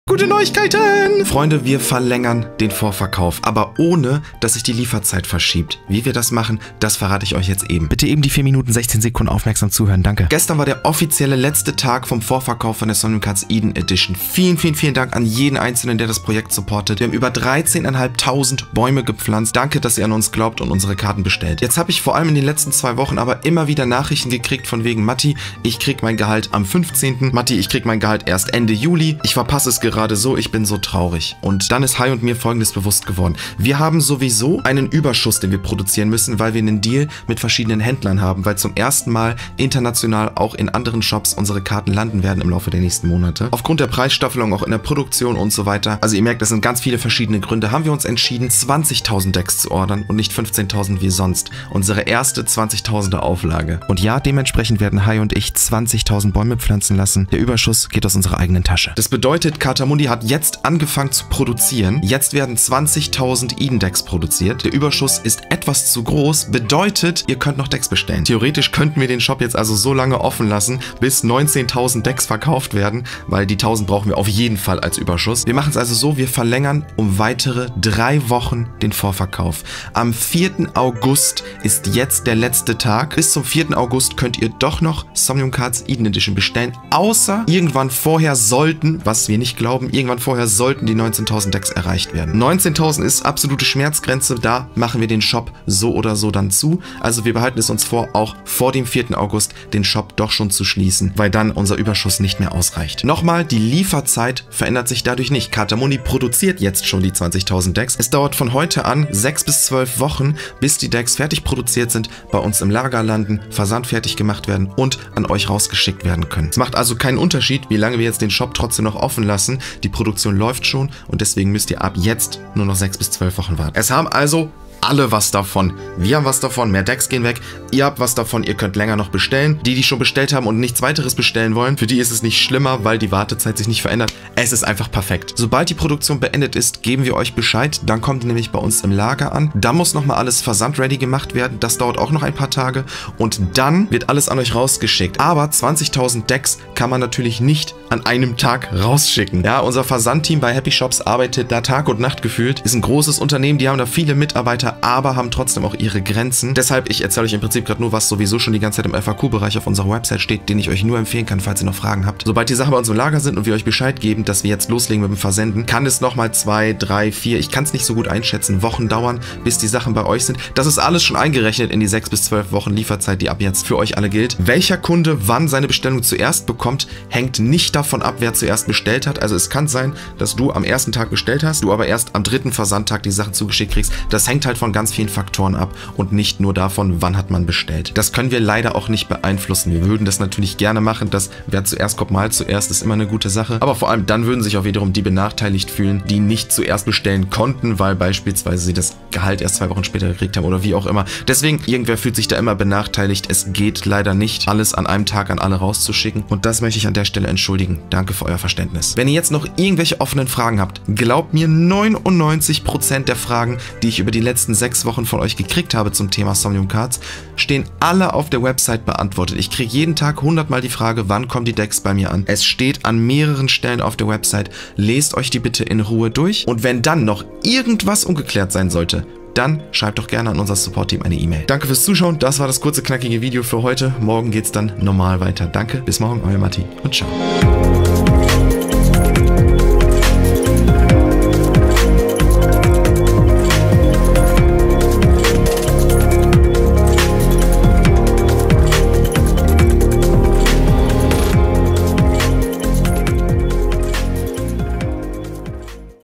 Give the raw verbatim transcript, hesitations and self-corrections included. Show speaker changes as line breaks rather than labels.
Gute Neuigkeiten! Freunde, wir verlängern den Vorverkauf, aber ohne, dass sich die Lieferzeit verschiebt. Wie wir das machen, das verrate ich euch jetzt eben. Bitte eben die vier Minuten sechzehn Sekunden aufmerksam zuhören, danke. Gestern war der offizielle letzte Tag vom Vorverkauf von der Somnium Cards Eden Edition. Vielen, vielen, vielen Dank an jeden Einzelnen, der das Projekt supportet. Wir haben über dreizehntausendfünfhundert Bäume gepflanzt. Danke, dass ihr an uns glaubt und unsere Karten bestellt. Jetzt habe ich vor allem in den letzten zwei Wochen aber immer wieder Nachrichten gekriegt von wegen Matti, ich krieg mein Gehalt am fünfzehnten Matti, ich krieg mein Gehalt erst Ende Juli. Ich verpasse es gerade so, ich bin so traurig. Und dann ist Hai und mir Folgendes bewusst geworden. Wir haben sowieso einen Überschuss, den wir produzieren müssen, weil wir einen Deal mit verschiedenen Händlern haben, weil zum ersten Mal international auch in anderen Shops unsere Karten landen werden im Laufe der nächsten Monate. Aufgrund der Preisstaffelung auch in der Produktion und so weiter. Also ihr merkt, das sind ganz viele verschiedene Gründe. Haben wir uns entschieden, zwanzigtausend Decks zu ordern und nicht fünfzehntausend wie sonst. Unsere erste zwanzigtausender Auflage. Und ja, dementsprechend werden Hai und ich zwanzigtausend Bäume pflanzen lassen. Der Überschuss geht aus unserer eigenen Tasche. Das bedeutet, Cartamundi hat jetzt angefangen zu produzieren. Jetzt werden zwanzigtausend Eden Decks produziert. Der Überschuss ist etwas zu groß. Bedeutet, ihr könnt noch Decks bestellen. Theoretisch könnten wir den Shop jetzt also so lange offen lassen, bis neunzehntausend Decks verkauft werden, weil die tausend brauchen wir auf jeden Fall als Überschuss. Wir machen es also so, wir verlängern um weitere drei Wochen den Vorverkauf. Am vierten August ist jetzt der letzte Tag. Bis zum vierten August könnt ihr doch noch Somnium Cards Eden Edition bestellen, außer irgendwann vorher sollten, was wir nicht glauben, irgendwann vorher sollten die neunzehntausend Decks erreicht werden. neunzehntausend ist absolute Schmerzgrenze, da machen wir den Shop so oder so dann zu. Also wir behalten es uns vor, auch vor dem vierten August den Shop doch schon zu schließen, weil dann unser Überschuss nicht mehr ausreicht. Nochmal, die Lieferzeit verändert sich dadurch nicht. Cartamundi produziert jetzt schon die zwanzigtausend Decks. Es dauert von heute an sechs bis zwölf Wochen, bis die Decks fertig produziert sind, bei uns im Lager landen, versandfertig gemacht werden und an euch rausgeschickt werden können. Es macht also keinen Unterschied, wie lange wir jetzt den Shop trotzdem noch offen lassen. Die Produktion läuft schon und deswegen müsst ihr ab jetzt nur noch sechs bis zwölf Wochen warten. Es haben also alle was davon. Wir haben was davon, mehr Decks gehen weg. Ihr habt was davon, ihr könnt länger noch bestellen. Die, die schon bestellt haben und nichts weiteres bestellen wollen, für die ist es nicht schlimmer, weil die Wartezeit sich nicht verändert. Es ist einfach perfekt. Sobald die Produktion beendet ist, geben wir euch Bescheid. Dann kommt die nämlich bei uns im Lager an. Da muss nochmal alles versandready gemacht werden. Das dauert auch noch ein paar Tage. Und dann wird alles an euch rausgeschickt. Aber zwanzigtausend Decks kann man natürlich nicht an einem Tag rausschicken. Ja, unser Versandteam bei Happy Shops arbeitet da Tag und Nacht gefühlt. Ist ein großes Unternehmen, die haben da viele Mitarbeiter, aber haben trotzdem auch ihre Grenzen. Deshalb, ich erzähle euch im Prinzip gerade nur, was sowieso schon die ganze Zeit im F A Q-Bereich auf unserer Website steht, den ich euch nur empfehlen kann, falls ihr noch Fragen habt. Sobald die Sachen bei uns im Lager sind und wir euch Bescheid geben, dass wir jetzt loslegen mit dem Versenden, kann es nochmal zwei, drei, vier, ich kann es nicht so gut einschätzen, Wochen dauern, bis die Sachen bei euch sind. Das ist alles schon eingerechnet in die sechs bis zwölf Wochen Lieferzeit, die ab jetzt für euch alle gilt. Welcher Kunde wann seine Bestellung zuerst bekommt, hängt nicht davon ab, wer zuerst bestellt hat. Also es kann sein, dass du am ersten Tag bestellt hast, du aber erst am dritten Versandtag die Sachen zugeschickt kriegst. Das hängt halt von ganz vielen Faktoren ab und nicht nur davon, wann hat man bestellt. Das können wir leider auch nicht beeinflussen. Wir würden das natürlich gerne machen, dass wer zuerst kommt, mal zuerst, ist immer eine gute Sache. Aber vor allem dann würden sich auch wiederum die benachteiligt fühlen, die nicht zuerst bestellen konnten, weil beispielsweise sie das Gehalt erst zwei Wochen später gekriegt haben oder wie auch immer. Deswegen, irgendwer fühlt sich da immer benachteiligt. Es geht leider nicht, alles an einem Tag an alle rauszuschicken. Und das möchte ich an der Stelle entschuldigen. Danke für euer Verständnis. Wenn ihr jetzt noch irgendwelche offenen Fragen habt, glaubt mir, neunundneunzig Prozent der Fragen, die ich über die letzten sechs Wochen von euch gekriegt habe zum Thema Somnium Cards, stehen alle auf der Website beantwortet. Ich kriege jeden Tag hundert Mal die Frage, wann kommen die Decks bei mir an. Es steht an mehreren Stellen auf der Website. Lest euch die bitte in Ruhe durch. Und wenn dann noch irgendwas ungeklärt sein sollte, dann schreibt doch gerne an unser Support-Team eine E-Mail. Danke fürs Zuschauen. Das war das kurze, knackige Video für heute. Morgen geht's dann normal weiter. Danke, bis morgen, euer Matti und ciao.